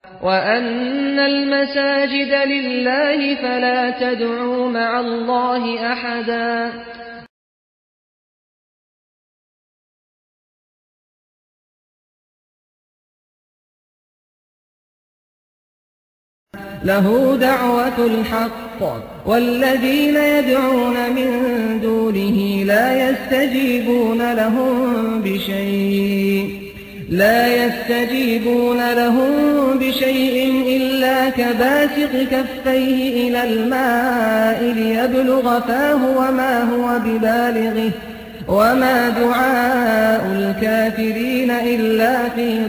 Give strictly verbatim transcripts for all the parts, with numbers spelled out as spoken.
وَأَنَّ الْمَسَاجِدَ لِلَّهِ فَلَا تَدْعُوا مَعَ اللَّهِ أَحَدًا لَهُ دَعْوَةُ الْحَقِّ وَالَّذِينَ يَدْعُونَ مِن دُونِهِ لَا يَسْتَجِيبُونَ لَهُم بِشَيْءٍ لا يستجيبون لهم بشيء إلا كباسط كفيه إلى الماء ليبلغ فاه وما هو ببالغه وما دعاء الكافرين إلا في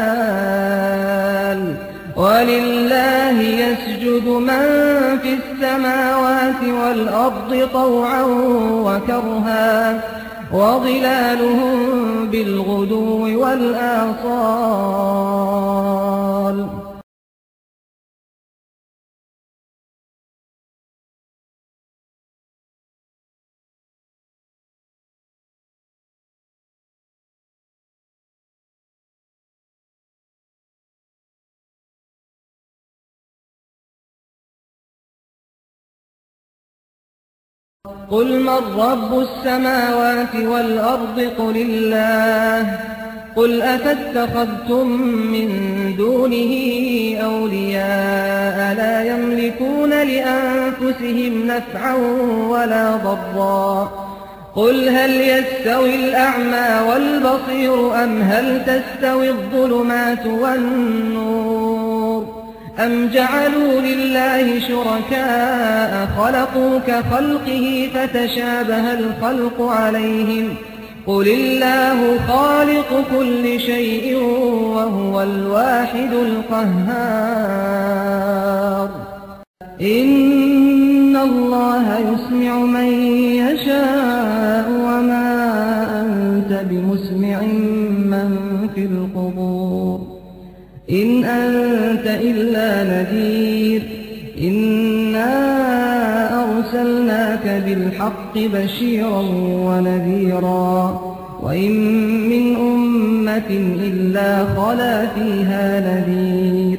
ضلال ولله يسجد من في السماوات والأرض طوعا وكرها وظلالهم بالغدو والآصال قل من رب السماوات والأرض قل الله قل أفاتخذتم من دونه أولياء لا يملكون لأنفسهم نفعا ولا ضرا قل هل يستوي الأعمى والبصير أم هل تستوي الظلمات والنور أم جعلوا لله شركاء خلقوا كخلقه فتشابه الخلق عليهم قل الله خالق كل شيء وهو الواحد القهار إن الله يسمع من يشاء وما أنت بمسمع من في القبور إن أنت إلا نذير إنا أرسلناك بالحق بشيرا ونذيرا وإن من أمة إلا خلا فيها نذير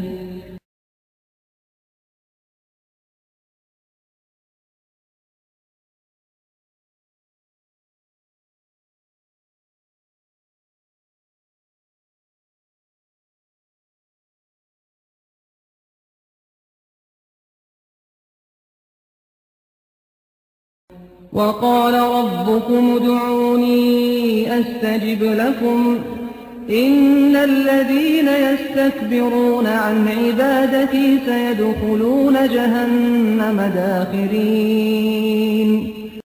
وقال ربكم ادعوني أستجب لكم إن الذين يستكبرون عن عبادتي سيدخلون جهنم داخرين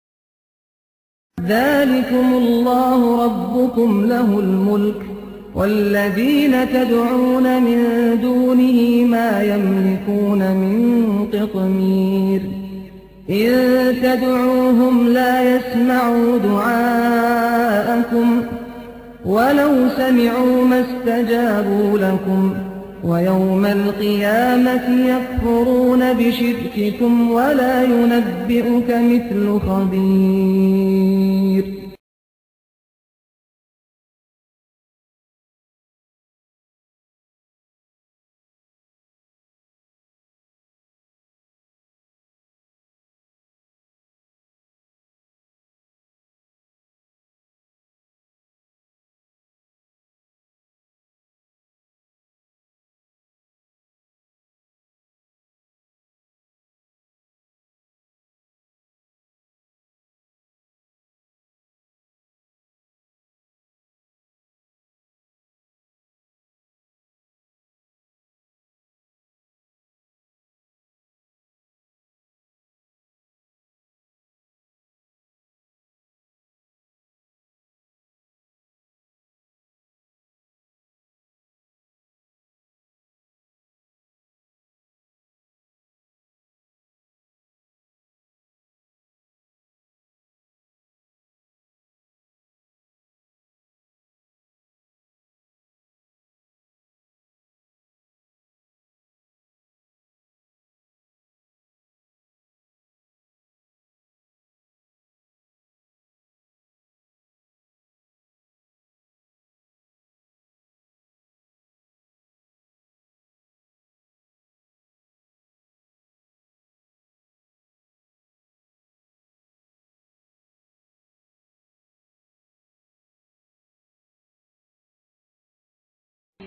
ذلكم الله ربكم له الملك والذين تدعون من دونه ما يملكون من قطمير إن تدعوهم لا يسمعوا دعاءكم ولو سمعوا ما استجابوا لكم ويوم القيامة يكفرون بشرككم ولا ينبئك مثل خبير.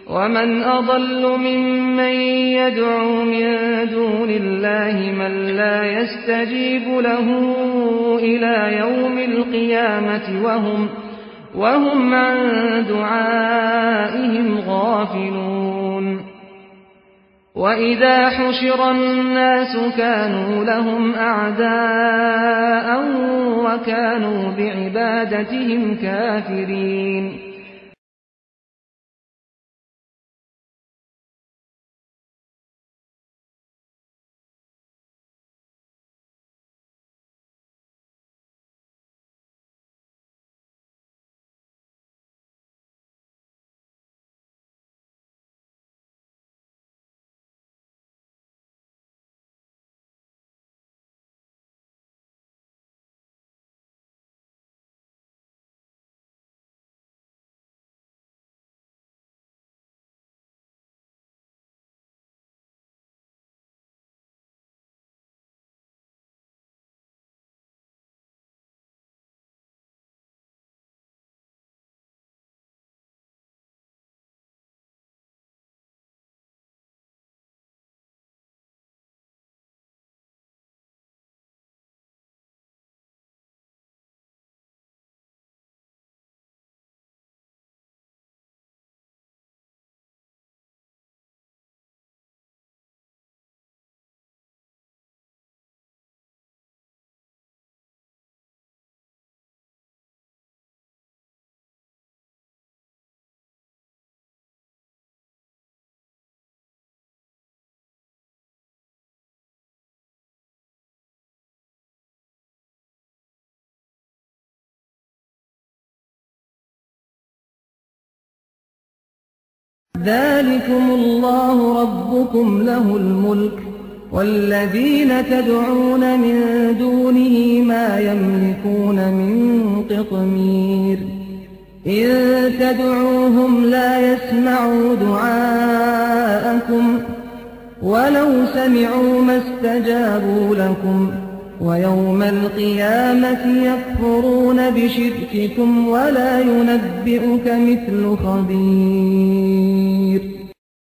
ومن أضل ممن يدعو من دون الله من لا يستجيب له إلى يوم القيامة وهم, وهم عن دعائهم غافلون وإذا حشر الناس كانوا لهم أعداء وكانوا بعبادتهم كافرين ذلكم الله ربكم له الملك والذين تدعون من دونه ما يملكون من قطمير إن تدعوهم لا يسمعوا دعاءكم ولو سمعوا ما استجابوا لكم ويوم القيامة يكفرون بشرككم ولا ينبئك مثل خبير.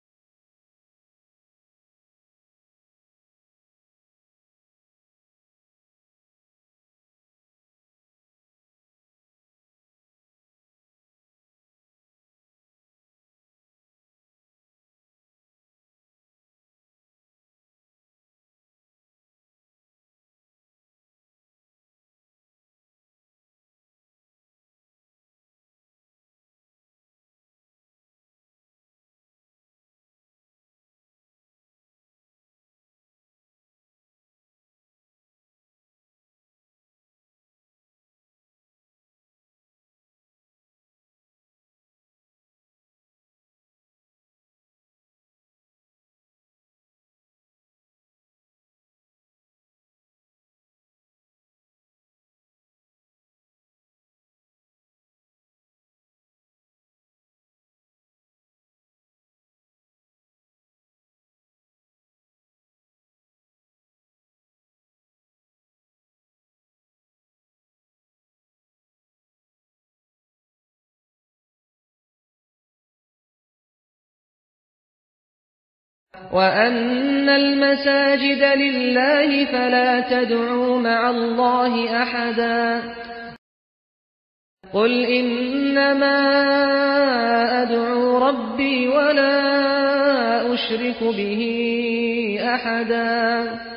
وأن المساجد لله فلا تدعوا مع الله أحدا قل إنما أدعو ربي ولا أشرك به أحدا